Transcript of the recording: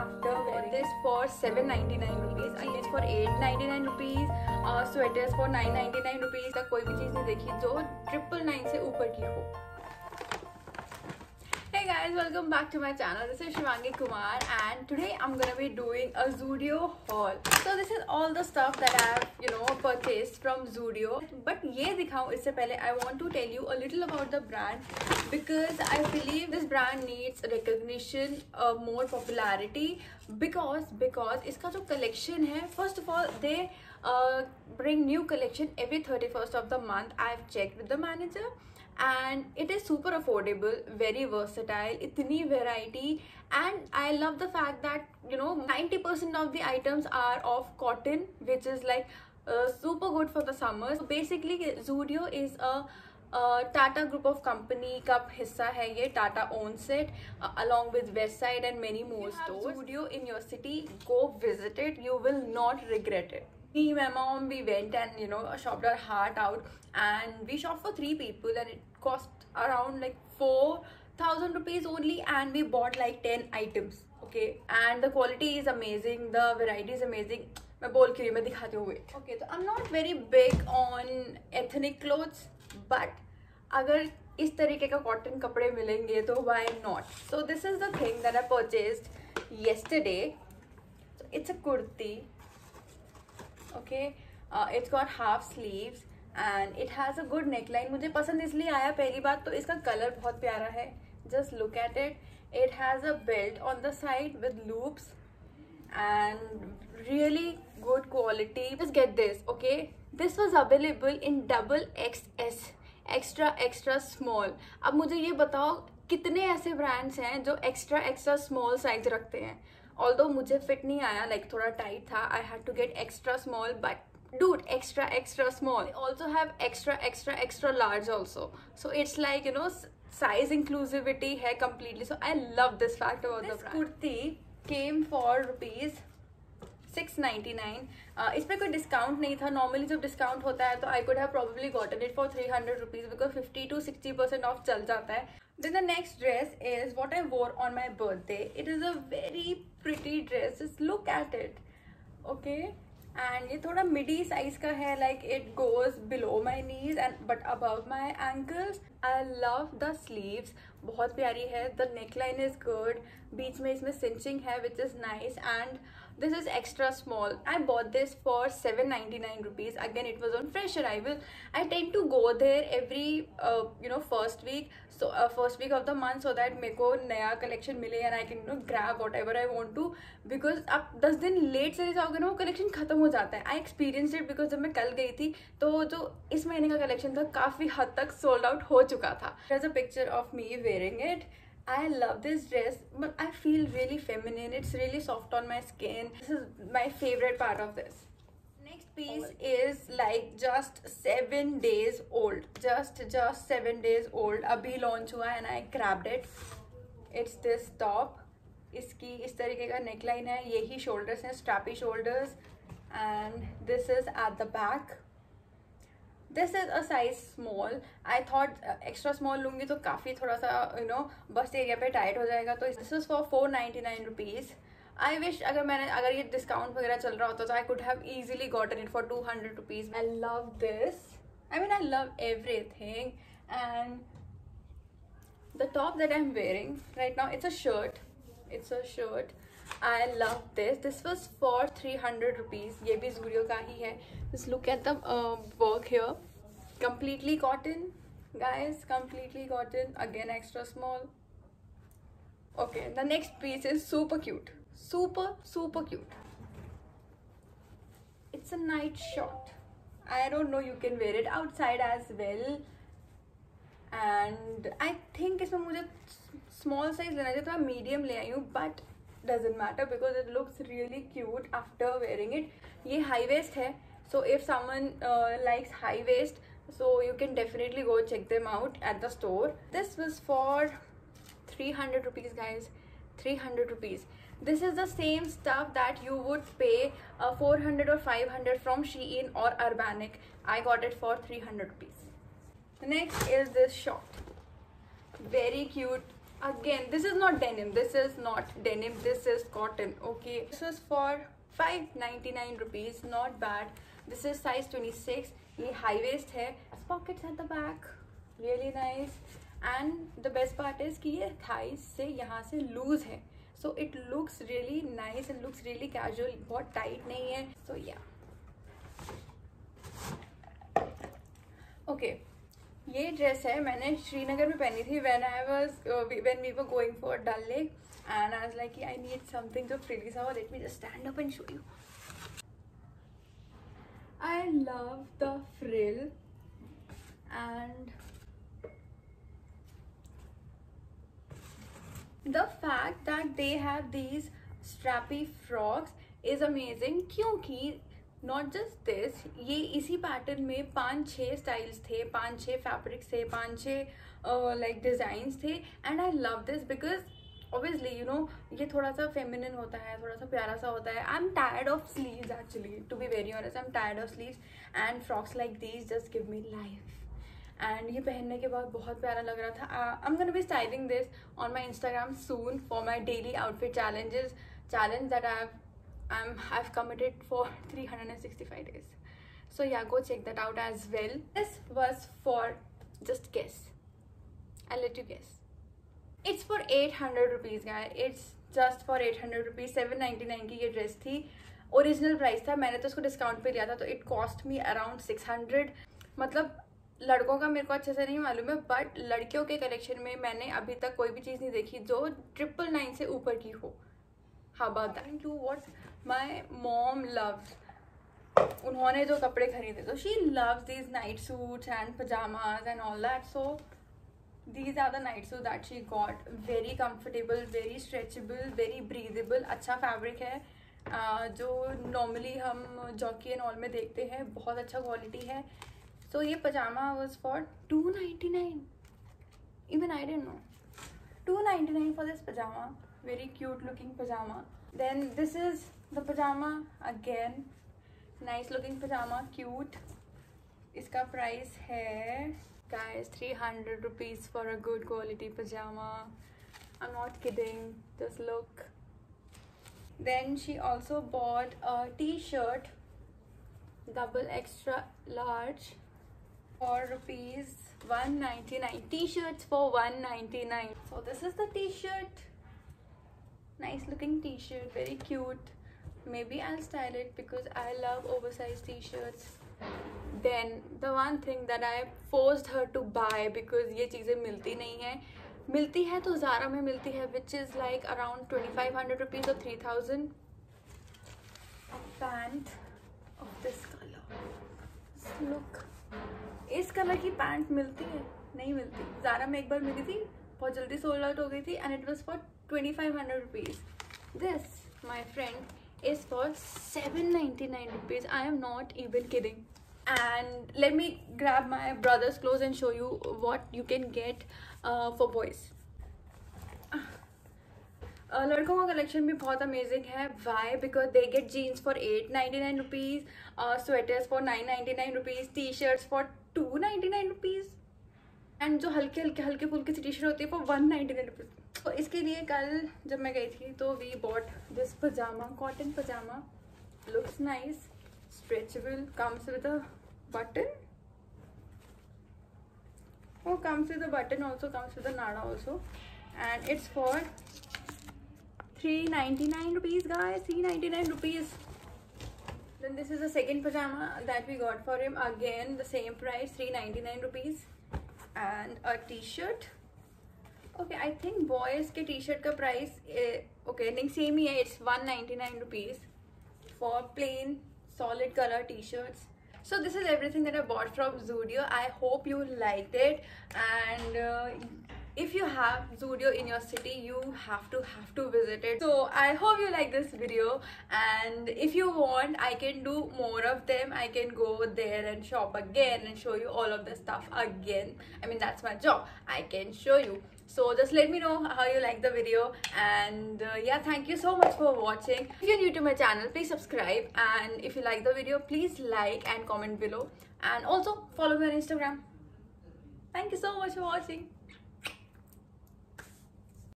after wearing this for 799 rupees, again for 899 rupees, sweaters for 999 rupees. तक कोई भी चीज़ नहीं देखी जो 999 से ऊपर की हो. Hey guys, welcome back to my channel. This is Shivangi Kumar and today I'm gonna be doing a Zudio haul. So this is all the stuff that I've purchased from Zudio. But ये दिखाऊं इससे पहले I want to tell you a little about the brand because I believe this brand needs recognition, more popularity because इसका जो collection है, first of all they bring new collection every 31st of the month. I've checked with the manager. And it is super affordable, very versatile, itni variety, and I love the fact that 90% of the items are of cotton, which is like super good for the summer. So basically Zudio is a Tata group of company का हिस्सा है ये. Tata owns it along with Westside and many more stores. Zudio in your city, go visit it, you will not regret it. Me and my mom, we went and shopped our heart out, and we shopped for 3 people and it cost around like 4,000 rupees only, and we bought like 10 items. Okay, and the quality is amazing, the variety is amazing. मैं बोल क्यों मैं दिखाती हूँ. Wait. Okay, so I'm not very big on ethnic clothes, but अगर इस तरीके का cotton कपड़े मिलेंगे तो why not? So this is the thing that I purchased yesterday. So it's a kurti. Okay, it's got half sleeves and it has a good neckline. मुझे पसंद इसलिए आया, पहली बात तो इसका कलर बहुत प्यारा है. Just look at it. It has a belt on the side with loops and really good quality. Just get this, okay? This was available in XXS, extra small. अब मुझे ये बताओ कितने ऐसे ब्रांड्स हैं जो extra small size रखते हैं. Although मुझे fit नहीं आया, like थोड़ा tight था, I had to get extra small, but dude, extra small. They also have extra large also. So it's like size inclusivity है completely. So I love this fact about the brand. This kurti came for rupees 699. इस पे कोई discount नहीं था. Normally जब discount होता है तो I could have probably gotten it for 300 rupees because 50 to 60% off चल जाता है. Then the next dress is what I wore on my birthday. It is a very pretty dress. Just look at it. Okay, and ये थोड़ा midi size का है. Like it goes below my knees but above my ankles. I love the sleeves. बहुत प्यारी है. The neckline is good. बीच में इसमें cinching है, which is nice, and this is extra small. I bought this for 799 rupees. Again, it was on fresh arrival. I tend to go there every first week. So first week of the month, so that मेरे को नया collection मिले and I can grab whatever I want to. Because आप 10 दिन late चले जाओगे ना, वो collection खत्म हो जाता है. I experienced it because जब मैं कल गई थी तो जो इस महीने का collection था काफी हद तक sold out हो चुका था. There's a picture of me wearing it. I love this dress, but I feel really feminine. It's really soft on my skin. This is my favorite part of this. Next piece is like just 7 days old. Just 7 days old. अभी launch हुआ and I grabbed it. It's this top. इसकी इस तरीके का neckline है. यही shoulders हैं, strappy shoulders, and this is at the back. This is a size small. I thought extra small लूँगी तो काफ़ी थोड़ा सा bust area पे tight हो जाएगा. तो this is for 499 rupees. I wish अगर ये discount वगैरह चल रहा होता तो I could have easily gotten it for 200 rupees. I love this. I mean, I love everything. And the top that I'm wearing right now, it's a shirt. I love this. This was for 300 rupees. ये भी Zudio का ही है. Just look at the work here. Completely cotton, guys. Completely cotton. Again, extra small. Okay, the next piece is super cute. Super cute. It's a night short. I don't know, you can wear it outside as well. And I think इसमें मुझे small size लेना चाहिए तो मैं medium ले आई हूँ, but doesn't matter because it looks really cute after wearing it. ये high waist है, so if someone likes high waist, so you can definitely go check them out at the store. This was for 300 rupees, guys. 300 rupees. This is the same stuff that you would pay 400 or 500 from Shein or Urbanic. I got it for 300 rupees. The next is this short. Very cute Again, this is not denim. This is not denim. This is cotton. Okay. This is for 599 rupees. Not bad. This is size 26. ये high waist है. Pockets at the back. Really nice. And the best part is कि ये thighs से यहाँ से loose है. So it looks really nice and looks really casual. बहुत tight नहीं है. So yeah. Okay. ये ड्रेस है मैंने श्रीनगर में पहनी थी when we were going for Dal Lake, and I was like I need something to frilly, so let me just stand up and show you. I love the frill, and the fact that they have these strappy frocks is amazing क्योंकि not just this, ये इसी pattern में 5-6 styles थे, 5-6 fabrics थे, 5-6 like designs थे. And I love this because obviously you know ये थोड़ा सा फेमिनिन होता है, थोड़ा सा प्यारा सा होता है. I am tired of sleeves actually, to be very honest. I am tired of sleeves and frocks like these just give me life. And ये पहनने के बाद बहुत प्यारा लग रहा था. I am gonna be styling this on my Instagram soon for my daily outfit challenge that I've committed for 365 days. So yeah, go check that out as well. This was for, just guess, I'll let you guess. It's for 800 rupees guys. It's just for 800 rupees. 799 की ये dress थी. Original price था, मैंने तो उसको discount पे लिया था, तो इट कॉस्ट मी अराउंड 600. मतलब लड़कों का मेरे को अच्छे से नहीं मालूम है, बट लड़कियों के कलेक्शन में मैंने अभी तक कोई भी चीज़ नहीं देखी जो 999 से ऊपर की हो. How about that? To what my mom loves. उन्होंने जो कपड़े खरीदे, so she loves these night suits and pajamas and all that. So these are the night suits that she got. Very comfortable, very stretchable, very breathable. अच्छा fabric है, जो normally हम jockey and all में देखते हैं. बहुत अच्छा quality है. So ये पजामा was for 299. Even I didn't know. 299 for this pajama. Very cute looking pajama. Then this is the pajama again. Nice looking pajama, cute. इसका price है guys 300 rupees for a good quality pajama. I'm not kidding, just look. Then she also bought a t-shirt, double extra large, for rupees 199. T-shirts for 199. So this is the t-shirt. Nice looking t-shirt, very cute. Maybe I'll style it because I love oversized t-shirts. Then the one thing that I forced her to buy because ये चीज़ें मिलती नहीं है, मिलती है तो Zara में मिलती है, which is like around 2500 rupees or 3000. A pant of this color. Just look. इस कलर की पैंट मिलती है? नहीं मिलती. Zara में एक बार मिली थी, बहुत जल्दी सोल्ड आउट हो गई थी, and it was for 2500 rupees. This, my friend, is for 799 rupees. I am not even kidding. And let me grab my brother's clothes and show you what you can get for boys. लड़कों का collection भी बहुत amazing है. Why? Because they get jeans for 899 rupees, sweaters for 999 rupees, t-shirts for 299 rupees, and जो हल्के फुल्के C T shirt होती है फॉर 199 रुपीज़. तो इसके लिए कल जब मैं गई थी तो we bought this pyjama, cotton pyjama. Looks nice, stretchable, comes with a button. Oh, comes with a button also, comes with a nada also, and it's for 399 rupees guys. 399 rupees. Then this is the second pajama that we got for him. Again the same price, 399 rupees. And a t-shirt. Okay, I think boys के t-shirt का price okay नहीं same ही है. It's 199 rupees for plain solid color t-shirts. So this is everything that I bought from Zudio. I hope you liked it, and if you have Zudio in your city, you have to visit it. So I hope you like this video, and if you want, I can do more of them. I can go there and shop again and show you all of the stuff again. I mean, that's my job. I can show you. So just let me know how you like the video, and yeah, thank you so much for watching. If you're new to my channel, please subscribe, and if you like the video, please like and comment below, and also follow me on Instagram. Thank you so much for watching.